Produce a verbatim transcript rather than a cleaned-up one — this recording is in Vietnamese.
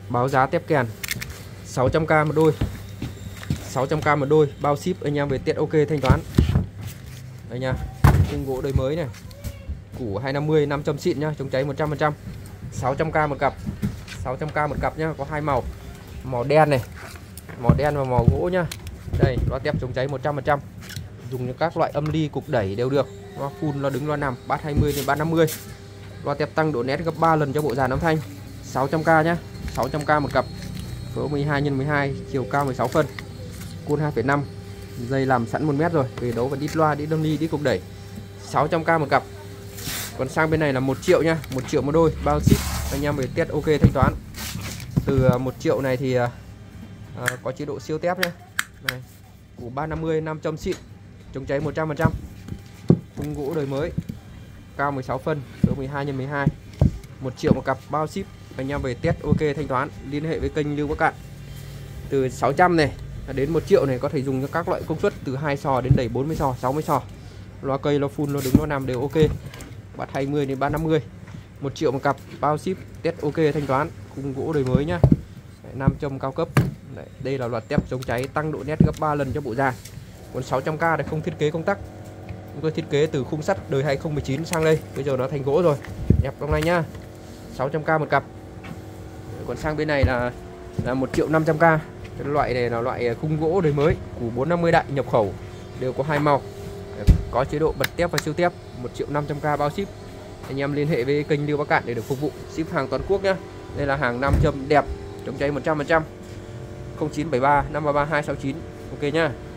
Báo giá tép kèn sáu trăm k một đôi, sáu trăm k một đôi, bao ship anh em về tiện ok thanh toán. Đây nha, khung gỗ đời mới này, củ hai năm mươi, năm trăm xịn nhá, chống cháy một trăm phần trăm. sáu trăm k một cặp, sáu trăm k một cặp nhá, có hai màu, màu đen này, màu đen và màu gỗ nhá. Đây, loa tép chống cháy một trăm phần trăm. Dùng cho các loại âm ly, cục đẩy đều được. Loa full, loa đứng, loa nằm, bass hai mươi đến bass năm mươi. Loa tép tăng độ nét gấp ba lần cho bộ dàn âm thanh. sáu trăm k nhá, sáu trăm k một cặp. Cỡ mười hai nhân mười hai, chiều cao mười sáu phân. Côn hai phẩy năm. Dây làm sẵn một mét rồi, về đấu và đít loa, đít âm ly, đít cục đẩy. sáu trăm k một cặp. Còn sang bên này là một triệu nhá, một triệu một đôi, bao ship anh em về tiết ok thanh toán. Từ một triệu này thì à, có chế độ siêu tép nhé. Này, củ ba năm mươi, năm trăm xịn, chống cháy một trăm phần trăm. Khung gỗ đời mới, cao mười sáu phân, cỡ mười hai nhân mười hai. một triệu một cặp, bao ship anh em về test ok thanh toán. Liên hệ với kênh Lưu Bắc Cạn. Từ sáu trăm này đến một triệu này có thể dùng cho các loại công suất từ hai sò đến đẩy bốn mươi sò, sáu mươi sò. Loa cây, loa full, loa đứng, loa nằm đều ok. Bass hai mươi đến bass năm mươi. một triệu một cặp, bao ship, test ok thanh toán. Khung gỗ đời mới nhá. Nam châm cao cấp. Đấy, đây là loạt tép chống cháy tăng độ nét gấp ba lần cho bộ dàn. Còn sáu trăm k thì không thiết kế công tắc. Chúng tôi thiết kế từ khung sắt đời hai không một chín sang đây, bây giờ nó thành gỗ rồi. Đẹp trong này nhá. sáu trăm k một cặp. Còn sang bên này là là một triệu năm trăm k. Cái loại này là loại khung gỗ đời mới, củ bốn năm mươi đại nhập khẩu, đều có hai màu. Có chế độ bật tép và siêu tép. một triệu năm trăm k bao ship. Anh em liên hệ với kênh Lưu Bắc Cạn để được phục vụ ship hàng toàn quốc nhá. Đây là hàng nam châm đẹp, chống cháy một trăm phần trăm. không chín bảy ba năm ba ba hai sáu chín. Ok nhá.